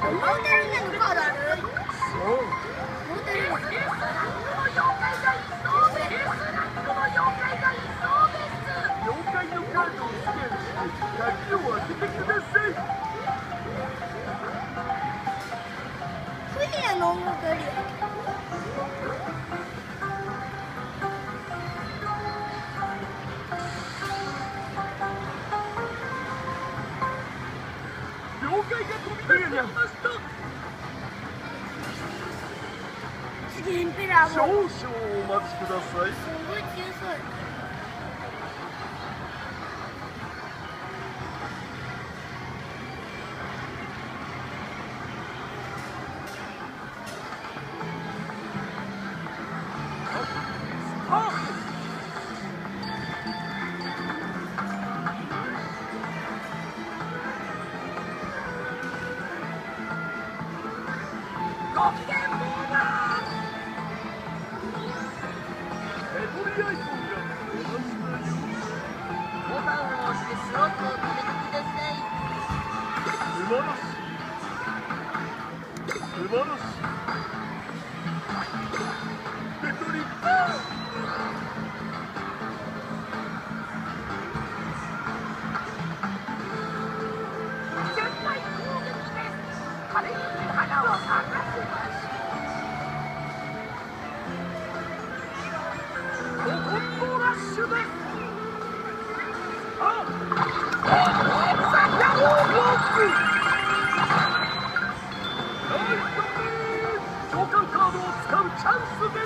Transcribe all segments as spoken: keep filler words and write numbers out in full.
モデルねのカードある？ そう。 モデルね。 妖怪のカードをスキャンして鍵を開けてください。 クリアの音楽より妖怪が飛び出してきました。 次エンペラー少々おも待ちください。 すごい強そうや。 召喚カードを使うチャンスです。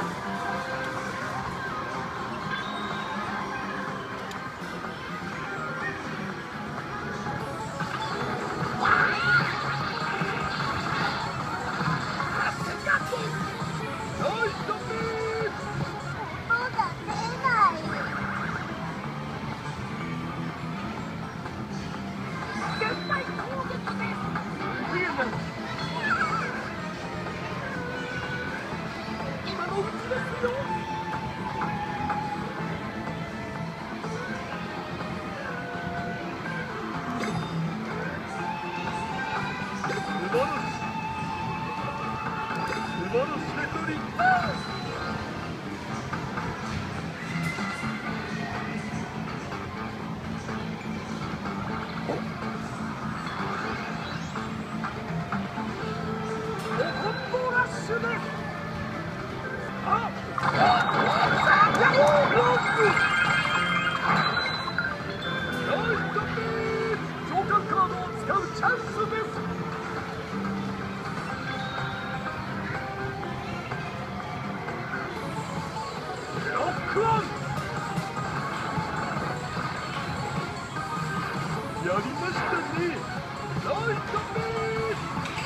やりましたね。ナイスミー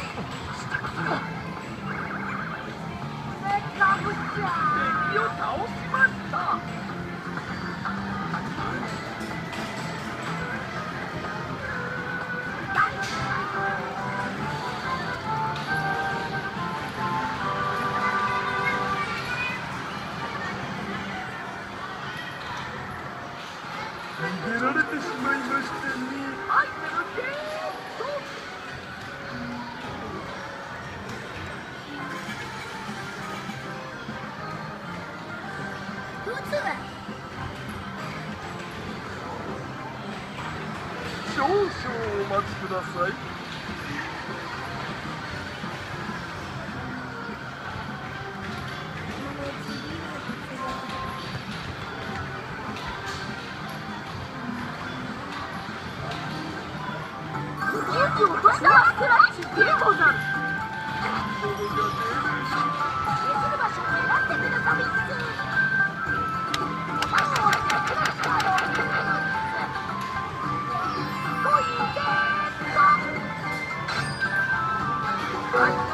敵を倒しました。逃げられてしまいましたね。アイテムゲット。 普通や。 少々お待ちください。 スクラッチでござる。 物が出る。 消せる場所を選んでくださいっす。コインゲット。